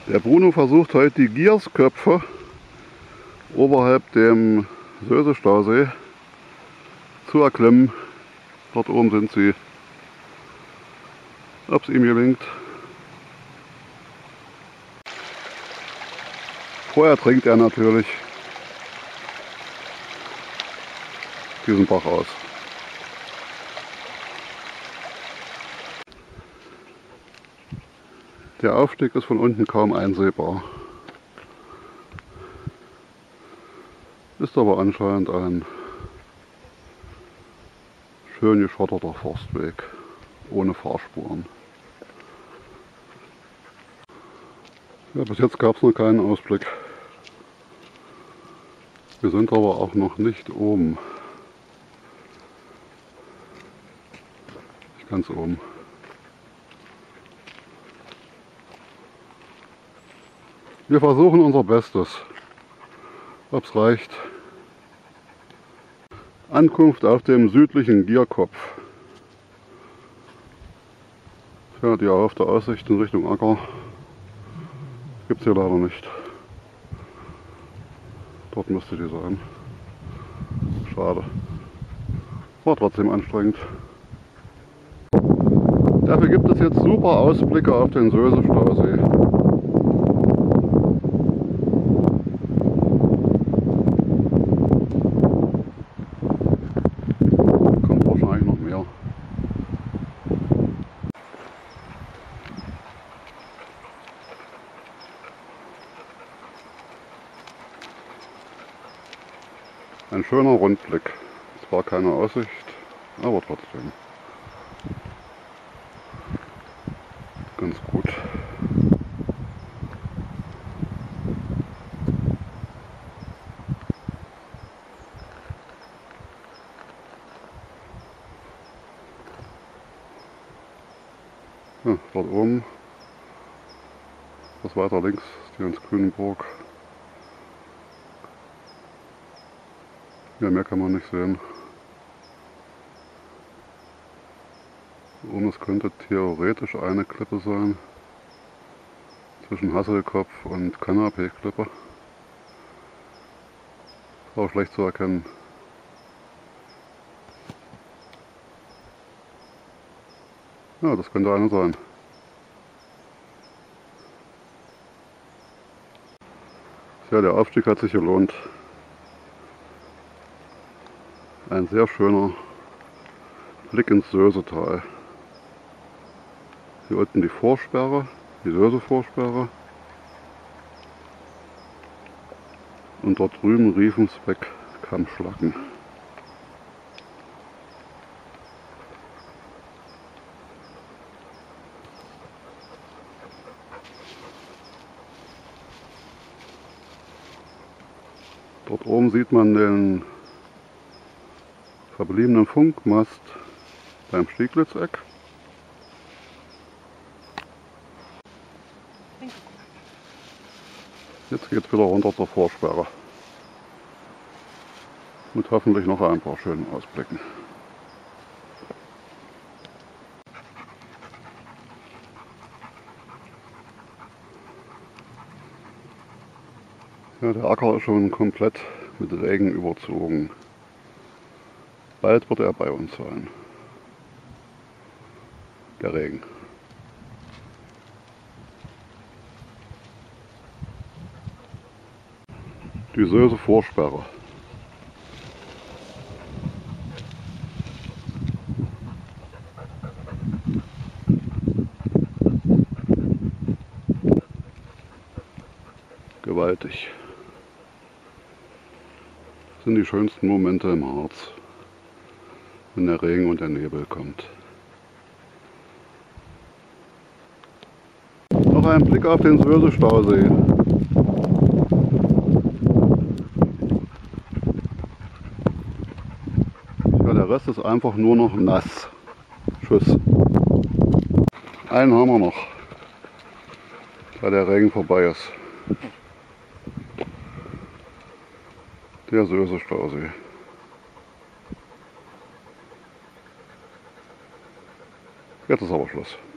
Der Bruno versucht heute die Giersköpfe oberhalb dem Söse-Stausee zu erklimmen. Dort oben sind sie. Ob es ihm gelingt. Vorher trinkt er natürlich diesen Bach aus. Der Aufstieg ist von unten kaum einsehbar. Ist aber anscheinend ein schön geschotterter Forstweg ohne Fahrspuren. Ja, bis jetzt gab es noch keinen Ausblick. Wir sind aber auch noch nicht oben. Nicht ganz oben. Wir versuchen unser Bestes. Ob es reicht. Ankunft auf dem südlichen Gierkopf. Ja, die erhoffte Aussicht in Richtung Acker gibt es hier leider nicht. Dort müsste die sein. Schade. War trotzdem anstrengend. Dafür gibt es jetzt super Ausblicke auf den Söse-Stausee. Kommt wahrscheinlich noch mehr. Ein schöner Rundblick. Zwar keine Aussicht, aber trotzdem ganz gut. Ja, dort oben, etwas weiter links, ist die Hans-Grünenburg. Ja, mehr kann man nicht sehen. Oben, es könnte theoretisch eine Klippe sein. Zwischen Hasselkopf und Kanapee-Klippe. Ist auch schlecht zu erkennen. Ja, das könnte eine sein. Ja, der Aufstieg hat sich gelohnt. Ein sehr schöner Blick ins Sösetal. Hier unten die Vorsperre, die Söse-Vorsperre. Und dort drüben Riefensbeck-Kammschlacken. Dort oben sieht man den verbliebenen Funkmast beim Stieglitzeck. Jetzt geht es wieder runter zur Vorsperre. Mit hoffentlich noch ein paar schönen Ausblicken. Ja, der Acker ist schon komplett mit Regen überzogen. Bald wird er bei uns sein. Der Regen. Die Söse-Vorsperre. Gewaltig. Das sind die schönsten Momente im Harz, wenn der Regen und der Nebel kommt. Noch ein Blick auf den Söse-Stausee. Ja, der Rest ist einfach nur noch nass. Tschüss. Einen haben wir noch, da der Regen vorbei ist. Der Söse-Stausee. Jetzt ist aber Schluss.